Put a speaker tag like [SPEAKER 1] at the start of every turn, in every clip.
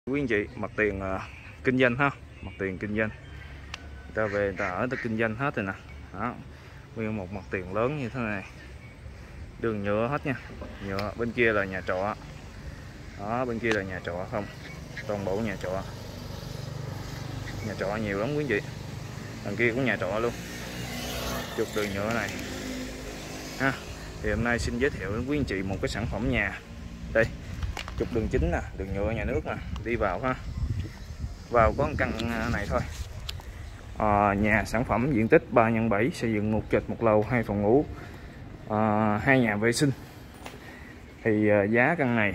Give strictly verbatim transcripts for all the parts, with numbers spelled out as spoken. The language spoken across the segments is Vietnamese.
[SPEAKER 1] Quý anh chị, mặt tiền uh, kinh doanh ha, mặt tiền kinh doanh. Người ta về người ta ở ta kinh doanh hết rồi nè. Đó, nguyên một mặt tiền lớn như thế này. Đường nhựa hết nha, nhựa. Bên kia là nhà trọ. Đó, bên kia là nhà trọ không, toàn bộ nhà trọ. Nhà trọ nhiều lắm quý anh chị. Đằng kia cũng nhà trọ luôn. Trục đường nhựa này ha. Thì hôm nay xin giới thiệu đến quý anh chị một cái sản phẩm nhà. Đây, trục đường chính nè, đường nhựa nhà nước nè, đi vào ha. Vào có một căn này thôi. À, nhà sản phẩm diện tích ba nhân bảy, xây dựng một trệt một lầu, hai phòng ngủ, à, hai nhà vệ sinh. Thì à, giá căn này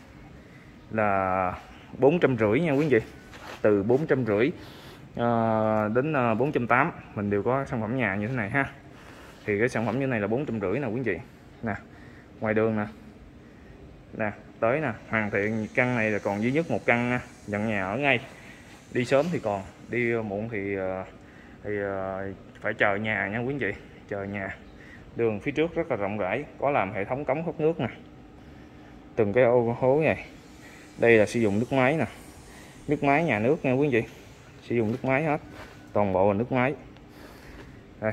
[SPEAKER 1] là bốn trăm rưỡi nha quý anh chị. Từ bốn trăm rưỡi à, đến bốn trăm tám mươi mình đều có sản phẩm nhà như thế này ha. Thì cái sản phẩm như này là bốn trăm rưỡi nè quý anh chị. Nè, ngoài đường nè. Nè, tới nè, hoàn thiện căn này là còn duy nhất một căn nha, nhận nhà ở ngay. Đi sớm thì còn, đi muộn thì thì phải chờ nhà nha quý anh chị, chờ nhà. Đường phía trước rất là rộng rãi, có làm hệ thống cống thoát nước nè. Từng cái ô hố này. Đây là sử dụng nước máy nè. Nước máy nhà nước nha quý anh chị. Sử dụng nước máy hết, toàn bộ là nước máy. Đây.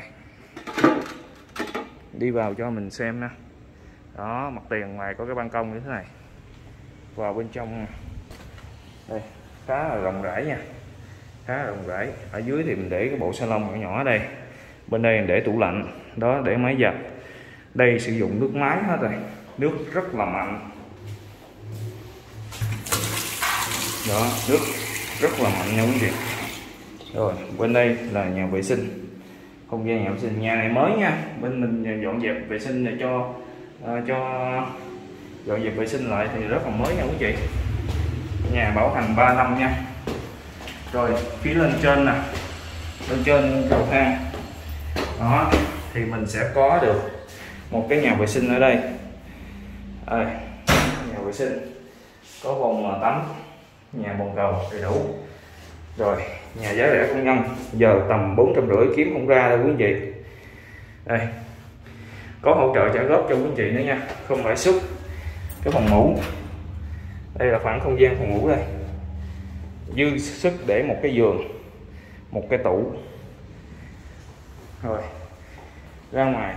[SPEAKER 1] Đi vào cho mình xem nè. Đó, mặt tiền ngoài có cái ban công như thế này. Vào bên trong đây khá là rộng rãi nha, khá là rộng rãi. Ở dưới thì mình để cái bộ salon nhỏ nhỏ ở đây, bên đây mình để tủ lạnh, đó để máy giặt. Đây sử dụng nước máy hết rồi, nước rất là mạnh. Đó, nước rất là mạnh nha quý vị. Rồi bên đây là nhà vệ sinh, không gian nhà vệ sinh. Nhà này mới nha, bên mình dọn dẹp vệ sinh để cho uh, cho dọn dẹp vệ sinh lại thì rất là mới nha quý chị. Nhà bảo hành ba năm nha. Rồi phía lên trên nè, lên trên cầu thang đó thì mình sẽ có được một cái nhà vệ sinh ở đây. Đây, nhà vệ sinh có bồn tắm, nhà bồn cầu đầy đủ. Rồi nhà giá rẻ công nhân, giờ tầm bốn trăm rưỡi kiếm không ra đâu quý anh chị. Đây có hỗ trợ trả góp cho quý anh chị nữa nha, không lãi suất. Cái phòng ngủ, đây là khoảng không gian phòng ngủ đây, dư sức để một cái giường, một cái tủ. Rồi ra ngoài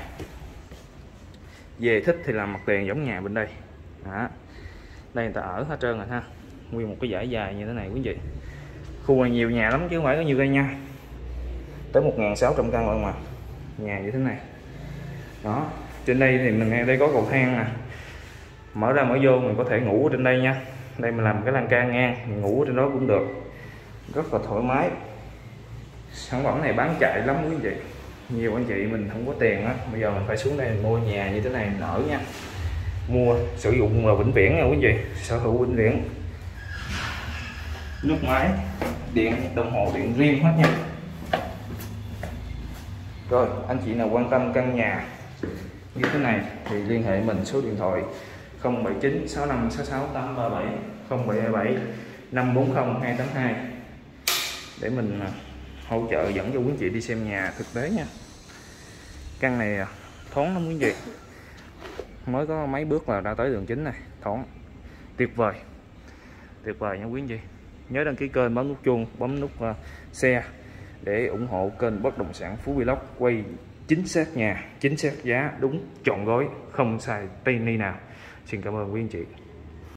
[SPEAKER 1] về thích thì làm mặt tiền giống nhà bên đây. Đó, đây người ta ở hết trơn rồi ha, nguyên một cái dãy dài như thế này quý anh chị. Khu này nhiều nhà lắm chứ không phải có nhiều đây nha, tới một nghìn sáu trăm căn lận mà, nhà như thế này. Đó, trên đây thì mình nghe đây có cầu thang nè, mở ra mở vô mình có thể ngủ ở trên đây nha. Đây mình làm cái lan can ngang, mình ngủ ở trên đó cũng được, rất là thoải mái. Sản phẩm này bán chạy lắm quý anh chị, nhiều anh chị mình không có tiền á, bây giờ mình phải xuống đây mình mua nhà như thế này mình ở nha. Mua sử dụng là vĩnh viễn nha quý anh chị, sở hữu vĩnh viễn. Nước máy, điện, đồng hồ điện riêng hết nha. Rồi anh chị nào quan tâm căn nhà như thế này thì liên hệ mình số điện thoại không bảy chín sáu năm sáu sáu tám ba bảy, không bảy hai bảy năm bốn không hai tám hai để mình hỗ trợ dẫn cho quý anh chị đi xem nhà thực tế nha. Căn này thoáng lắm quý anh chị, mới có mấy bước là đã tới đường chính này, thoáng tuyệt vời, tuyệt vời nha quý anh chị. Nhớ đăng ký kênh, bấm nút chuông, bấm nút uh, share để ủng hộ kênh bất động sản Phú Vlog, quay chính xác nhà, chính xác giá, đúng trọn gói, không xài penny nào. Xin cảm ơn quý anh chị.